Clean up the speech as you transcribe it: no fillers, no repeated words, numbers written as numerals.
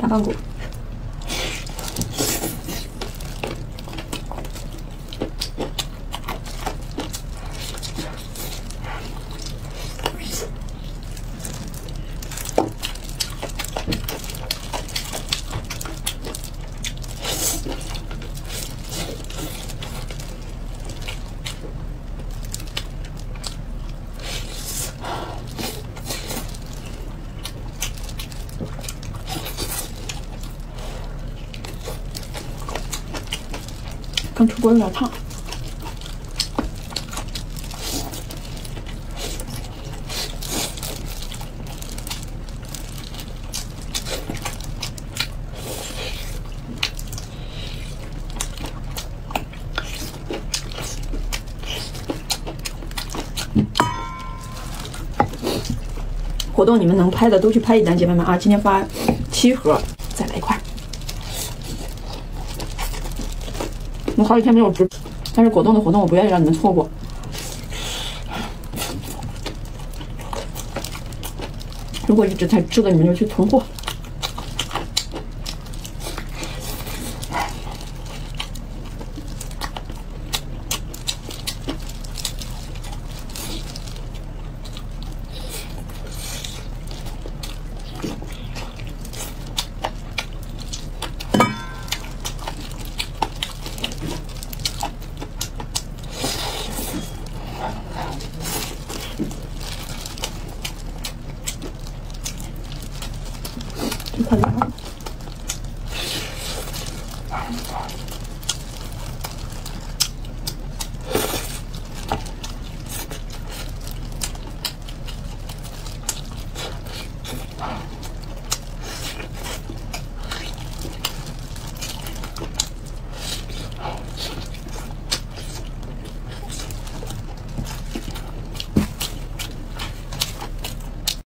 放过。刚出锅有点烫。活动你们能拍的都去拍一单，姐妹们啊！今天发7盒，再来一块。我好几天没有吃，但是果冻的活动我不愿意让你们错过。如果一直在吃的，你们就去囤货。太凉了。